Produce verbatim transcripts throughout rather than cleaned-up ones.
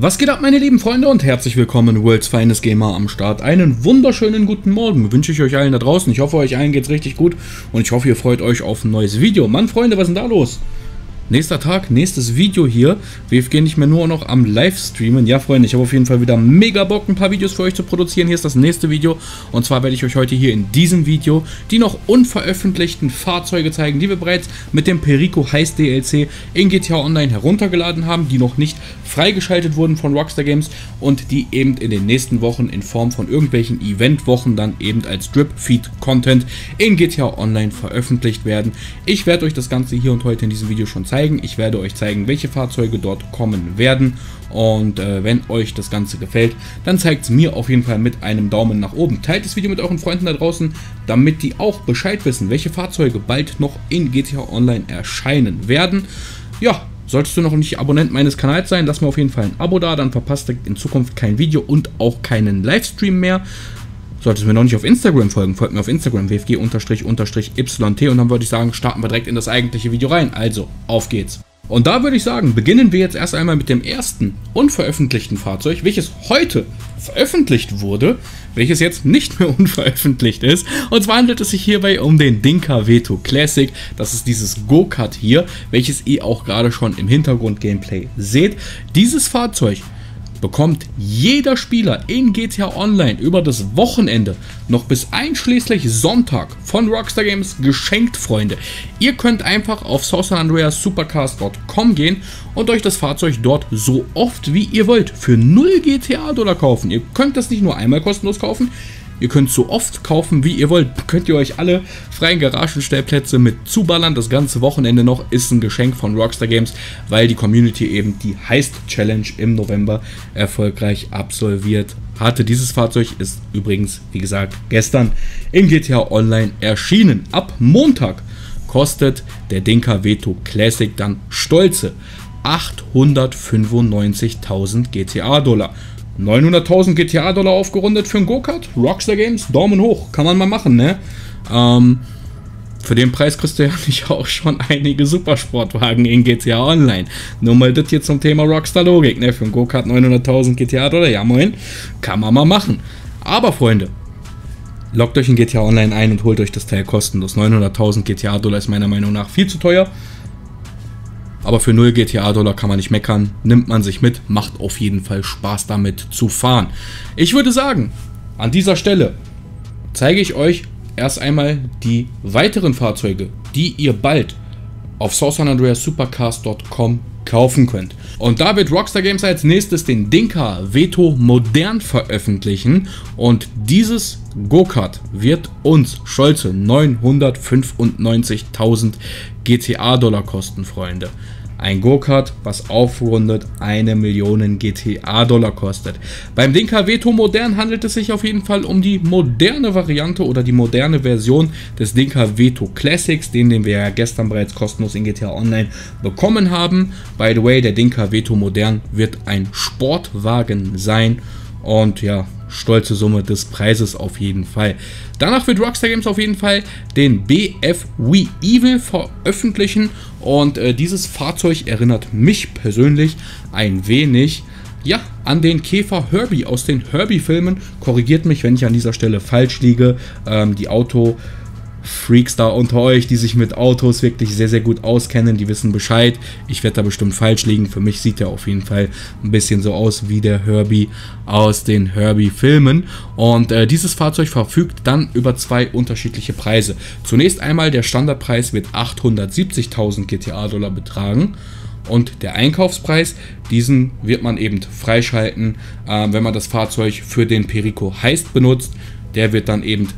Was geht ab, meine lieben Freunde, und herzlich willkommen, World's Finest Gamer am Start. Einen wunderschönen guten Morgen wünsche ich euch allen da draußen. Ich hoffe, euch allen geht's richtig gut und ich hoffe, ihr freut euch auf ein neues Video. Mann, Freunde, was ist denn da los? Nächster Tag, nächstes Video hier. W F G nicht mehr nur noch am Livestreamen. Ja, Freunde, ich habe auf jeden Fall wieder mega Bock, ein paar Videos für euch zu produzieren. Hier ist das nächste Video. Und zwar werde ich euch heute hier in diesem Video die noch unveröffentlichten Fahrzeuge zeigen, die wir bereits mit dem Perico Heist D L C in G T A Online heruntergeladen haben, die noch nicht freigeschaltet wurden von Rockstar Games und die eben in den nächsten Wochen in Form von irgendwelchen Eventwochen dann eben als Drip-Feed-Content in G T A Online veröffentlicht werden. Ich werde euch das Ganze hier und heute in diesem Video schon zeigen. Ich werde euch zeigen, welche Fahrzeuge dort kommen werden, und äh, wenn euch das Ganze gefällt, dann zeigt es mir auf jeden Fall mit einem Daumen nach oben. Teilt das Video mit euren Freunden da draußen, damit die auch Bescheid wissen, welche Fahrzeuge bald noch in G T A Online erscheinen werden. Ja, solltest du noch nicht Abonnent meines Kanals sein, lass mir auf jeden Fall ein Abo da, dann verpasst du in Zukunft kein Video und auch keinen Livestream mehr. Solltest du mir noch nicht auf Instagram folgen, folgt mir auf Instagram, W F G Y T, und dann würde ich sagen, starten wir direkt in das eigentliche Video rein. Also, auf geht's. Und da würde ich sagen, beginnen wir jetzt erst einmal mit dem ersten unveröffentlichten Fahrzeug, welches heute veröffentlicht wurde, welches jetzt nicht mehr unveröffentlicht ist. Und zwar handelt es sich hierbei um den Dinka Veto Classic. Das ist dieses Go-Kart hier, welches ihr auch gerade schon im Hintergrund-Gameplay seht. Dieses Fahrzeug bekommt jeder Spieler in G T A Online über das Wochenende noch bis einschließlich Sonntag von Rockstar Games geschenkt, Freunde. Ihr könnt einfach auf South San Andreas Supercars Punkt com gehen und euch das Fahrzeug dort so oft wie ihr wollt für null G T A-Dollar kaufen. Ihr könnt das nicht nur einmal kostenlos kaufen, ihr könnt so oft kaufen, wie ihr wollt. Könnt ihr euch alle freien Garagenstellplätze mit zuballern. Das ganze Wochenende noch ist ein Geschenk von Rockstar Games, weil die Community eben die Heist Challenge im November erfolgreich absolviert hatte. Dieses Fahrzeug ist übrigens, wie gesagt, gestern in G T A Online erschienen. Ab Montag kostet der Dinka Veto Classic dann stolze achthundertfünfundneunzigtausend G T A-Dollar. neunhunderttausend G T A-Dollar aufgerundet für ein Go-Kart. Rockstar Games, Daumen hoch. Kann man mal machen, ne? Ähm, für den Preis kriegst du ja nicht auch schon einige Supersportwagen in G T A Online. Nur mal das hier zum Thema Rockstar-Logik, ne? Für ein Go-Kart neunhunderttausend G T A-Dollar, ja moin. Kann man mal machen. Aber, Freunde, loggt euch in G T A Online ein und holt euch das Teil kostenlos. neunhunderttausend G T A-Dollar ist meiner Meinung nach viel zu teuer. Aber für null G T A-Dollar kann man nicht meckern, nimmt man sich mit, macht auf jeden Fall Spaß damit zu fahren. Ich würde sagen, an dieser Stelle zeige ich euch erst einmal die weiteren Fahrzeuge, die ihr bald auf South San Andreas Supercars Punkt com kaufen könnt. Und da wird Rockstar Games als nächstes den Dinka Veto modern veröffentlichen, und dieses Go-Kart wird uns stolze neunhundertfünfundneunzigtausend G T A-Dollar kosten, Freunde. Ein Go-Kart, was aufgerundet eine Million G T A-Dollar kostet. Beim Dinka Veto modern handelt es sich auf jeden Fall um die moderne Variante oder die moderne Version des Dinka Veto Classics, den, den wir ja gestern bereits kostenlos in G T A Online bekommen haben. By the way, der Dinka Veto modern wird ein Sportwagen sein und ja, stolze Summe des Preises auf jeden Fall. Danach wird Rockstar Games auf jeden Fall den B F We Evil veröffentlichen, und äh, dieses Fahrzeug erinnert mich persönlich ein wenig, ja, an den Käfer Herbie aus den Herbie-Filmen. Korrigiert mich, wenn ich an dieser Stelle falsch liege. Ähm, die Auto Freaks da unter euch, die sich mit Autos wirklich sehr, sehr gut auskennen, die wissen Bescheid. Ich werde da bestimmt falsch liegen. Für mich sieht er auf jeden Fall ein bisschen so aus wie der Herbie aus den Herbie-Filmen. Und äh, dieses Fahrzeug verfügt dann über zwei unterschiedliche Preise. Zunächst einmal der Standardpreis wird achthundertsiebzigtausend G T A-Dollar betragen. Und der Einkaufspreis, diesen wird man eben freischalten, äh, wenn man das Fahrzeug für den Perico Heist benutzt. Der wird dann eben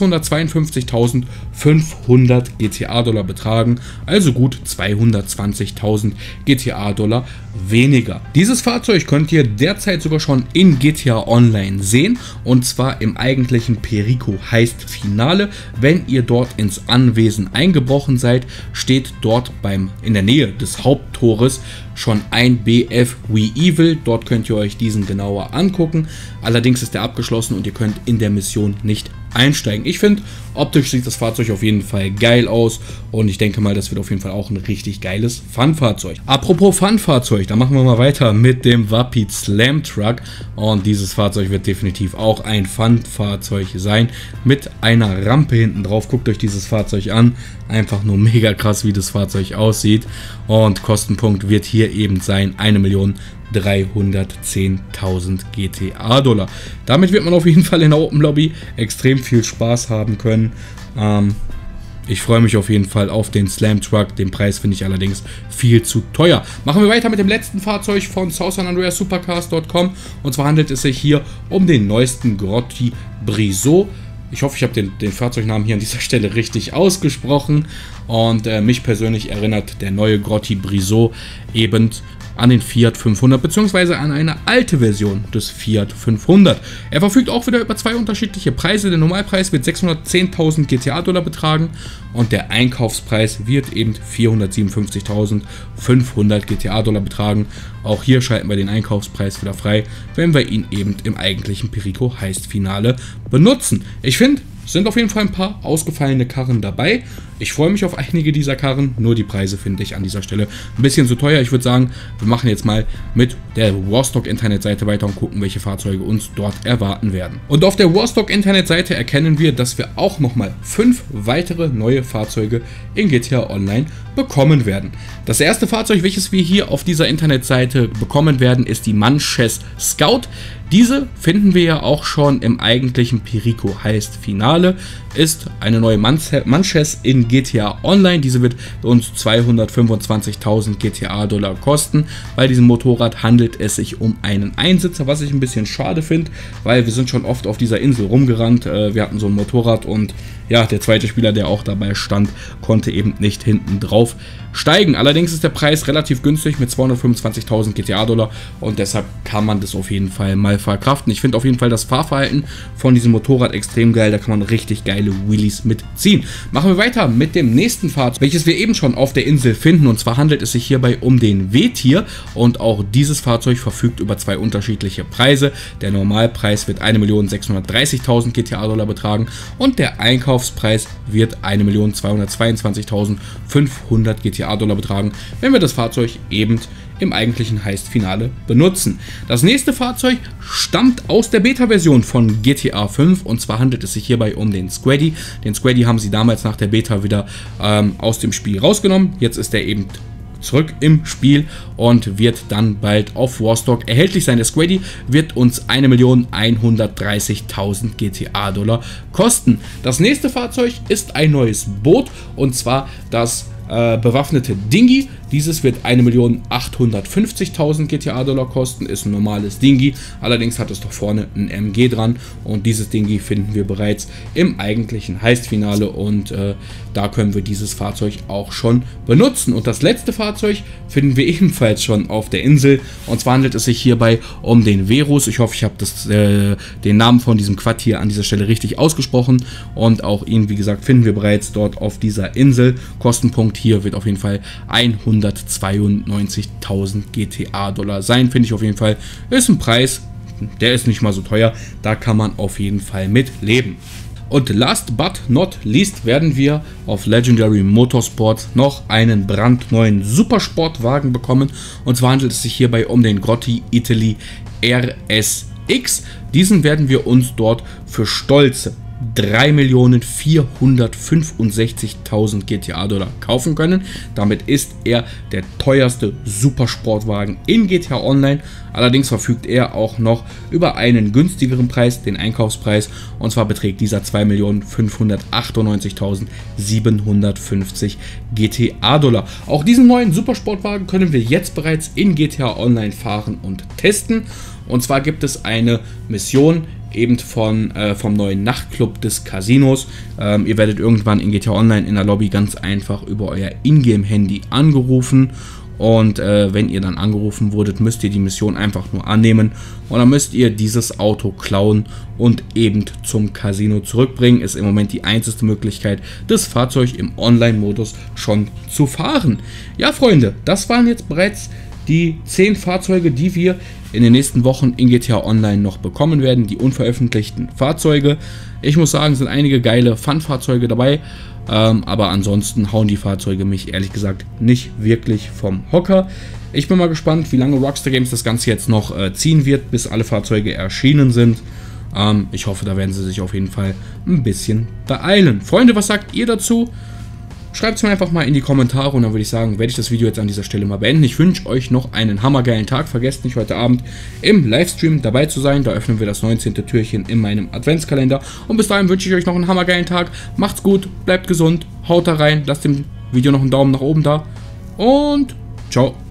sechshundertzweiundfünfzigtausendfünfhundert G T A-Dollar betragen, also gut zweihundertzwanzigtausend G T A-Dollar weniger. Dieses Fahrzeug könnt ihr derzeit sogar schon in G T A Online sehen, und zwar im eigentlichen Perico Heist Finale. Wenn ihr dort ins Anwesen eingebrochen seid, steht dort beim in der Nähe des Haupttores schon ein B F We Evil. Dort könnt ihr euch diesen genauer angucken. Allerdings ist er abgeschlossen und ihr könnt in der Mission nicht einsteigen. Ich finde, optisch sieht das Fahrzeug auf jeden Fall geil aus und ich denke mal, das wird auf jeden Fall auch ein richtig geiles Fun-Fahrzeug. Apropos Fun-Fahrzeug, da machen wir mal weiter mit dem Wapit Slam Truck und dieses Fahrzeug wird definitiv auch ein Fun-Fahrzeug sein mit einer Rampe hinten drauf. Guckt euch dieses Fahrzeug an, einfach nur mega krass, wie das Fahrzeug aussieht und Kostenpunkt wird hier eben sein eine Million dreihundertzehntausend G T A-Dollar. Damit wird man auf jeden Fall in der Open Lobby extrem viel Spaß haben können. Ähm, ich freue mich auf jeden Fall auf den Slam Truck. Den Preis finde ich allerdings viel zu teuer. Machen wir weiter mit dem letzten Fahrzeug von South San Andreas Supercars Punkt com. Und zwar handelt es sich hier um den neuesten Grotti Brisot. Ich hoffe, ich habe den, den Fahrzeugnamen hier an dieser Stelle richtig ausgesprochen. Und äh, mich persönlich erinnert der neue Grotti Brisot eben an den Fiat fünfhundert bzw. an eine alte Version des Fiat fünfhundert. Er verfügt auch wieder über zwei unterschiedliche Preise. Der Normalpreis wird sechshundertzehntausend G T A-Dollar betragen und der Einkaufspreis wird eben vierhundertsiebenundfünfzigtausendfünfhundert G T A-Dollar betragen. Auch hier schalten wir den Einkaufspreis wieder frei, wenn wir ihn eben im eigentlichen Perico Heist-Finale benutzen. Ich finde, sind auf jeden Fall ein paar ausgefallene Karren dabei. Ich freue mich auf einige dieser Karren, nur die Preise finde ich an dieser Stelle ein bisschen zu teuer. Ich würde sagen, wir machen jetzt mal mit der Warstock-Internetseite weiter und gucken, welche Fahrzeuge uns dort erwarten werden. Und auf der Warstock-Internetseite erkennen wir, dass wir auch nochmal fünf weitere neue Fahrzeuge in G T A Online bekommen werden. Das erste Fahrzeug, welches wir hier auf dieser Internetseite bekommen werden, ist die Manches Scout. Diese finden wir ja auch schon im eigentlichen Perico Heist Finale. Ist eine neue Manches in G T A Online. Diese wird uns zweihundertfünfundzwanzigtausend G T A-Dollar kosten. Bei diesem Motorrad handelt es sich um einen Einsitzer, was ich ein bisschen schade finde, weil wir sind schon oft auf dieser Insel rumgerannt. Wir hatten so ein Motorrad und ja, der zweite Spieler, der auch dabei stand, konnte eben nicht hinten drauf steigen. Allerdings ist der Preis relativ günstig mit zweihundertfünfundzwanzigtausend G T A-Dollar und deshalb kann man das auf jeden Fall mal verkraften. Ich finde auf jeden Fall das Fahrverhalten von diesem Motorrad extrem geil. Da kann man richtig geile Wheelies mitziehen. Machen wir weiter mit dem nächsten Fahrzeug, welches wir eben schon auf der Insel finden. Und zwar handelt es sich hierbei um den W-Tier. Und auch dieses Fahrzeug verfügt über zwei unterschiedliche Preise. Der Normalpreis wird eine Million sechshundertdreißigtausend G T A-Dollar betragen und der Einkaufspreis wird eine Million zweihundertzweiundzwanzigtausendfünfhundert G T A-Dollar betragen, wenn wir das Fahrzeug eben im eigentlichen Heist-Finale benutzen. Das nächste Fahrzeug stammt aus der Beta-Version von G T A fünf und zwar handelt es sich hierbei um den Squaddy. Den Squaddy haben sie damals nach der Beta wieder ähm, aus dem Spiel rausgenommen. Jetzt ist er eben zurück im Spiel und wird dann bald auf Warstock erhältlich sein. Der Squaddy wird uns eine Million hundertdreißigtausend G T A-Dollar kosten. Das nächste Fahrzeug ist ein neues Boot und zwar das äh, bewaffnete Dinghy. Dieses wird eine Million achthundertfünfzigtausend G T A-Dollar kosten, ist ein normales Dinghy, allerdings hat es doch vorne ein M G dran und dieses Dinghy finden wir bereits im eigentlichen Heist-Finale und äh, da können wir dieses Fahrzeug auch schon benutzen. Und das letzte Fahrzeug finden wir ebenfalls schon auf der Insel und zwar handelt es sich hierbei um den Verus. Ich hoffe, ich habe das, äh, den Namen von diesem Quad hier an dieser Stelle richtig ausgesprochen und auch ihn, wie gesagt, finden wir bereits dort auf dieser Insel. Kostenpunkt hier wird auf jeden Fall hundertzweiundneunzigtausend G T A-Dollar sein, finde ich auf jeden Fall. Ist ein Preis, der ist nicht mal so teuer, da kann man auf jeden Fall mit leben. Und last but not least werden wir auf Legendary Motorsports noch einen brandneuen Supersportwagen bekommen. Und zwar handelt es sich hierbei um den Grotti Italy R S X. Diesen werden wir uns dort für stolze drei Millionen vierhundertfünfundsechzigtausend G T A-Dollar kaufen können. Damit ist er der teuerste Supersportwagen in G T A Online. Allerdings verfügt er auch noch über einen günstigeren Preis, den Einkaufspreis. Und zwar beträgt dieser zwei Millionen fünfhundertachtundneunzigtausendsiebenhundertfünfzig G T A-Dollar. Auch diesen neuen Supersportwagen können wir jetzt bereits in G T A Online fahren und testen. Und zwar gibt es eine Mission eben von, äh, vom neuen Nachtclub des Casinos. Ähm, ihr werdet irgendwann in G T A Online in der Lobby ganz einfach über euer Ingame-Handy angerufen. Und äh, wenn ihr dann angerufen wurdet, müsst ihr die Mission einfach nur annehmen. Und dann müsst ihr dieses Auto klauen und eben zum Casino zurückbringen. Ist im Moment die einzige Möglichkeit, das Fahrzeug im Online-Modus schon zu fahren. Ja, Freunde, das waren jetzt bereits die zehn Fahrzeuge, die wir in den nächsten Wochen in G T A Online noch bekommen werden, die unveröffentlichten Fahrzeuge. Ich muss sagen, sind einige geile Fun-Fahrzeuge dabei, ähm, aber ansonsten hauen die Fahrzeuge mich ehrlich gesagt nicht wirklich vom Hocker. Ich bin mal gespannt, wie lange Rockstar Games das Ganze jetzt noch äh, ziehen wird, bis alle Fahrzeuge erschienen sind. Ähm, ich hoffe, da werden sie sich auf jeden Fall ein bisschen beeilen. Freunde, was sagt ihr dazu? Schreibt es mir einfach mal in die Kommentare und dann würde ich sagen, werde ich das Video jetzt an dieser Stelle mal beenden. Ich wünsche euch noch einen hammergeilen Tag. Vergesst nicht, heute Abend im Livestream dabei zu sein. Da öffnen wir das neunzehnte Türchen in meinem Adventskalender. Und bis dahin wünsche ich euch noch einen hammergeilen Tag. Macht's gut, bleibt gesund, haut da rein, lasst dem Video noch einen Daumen nach oben da und ciao.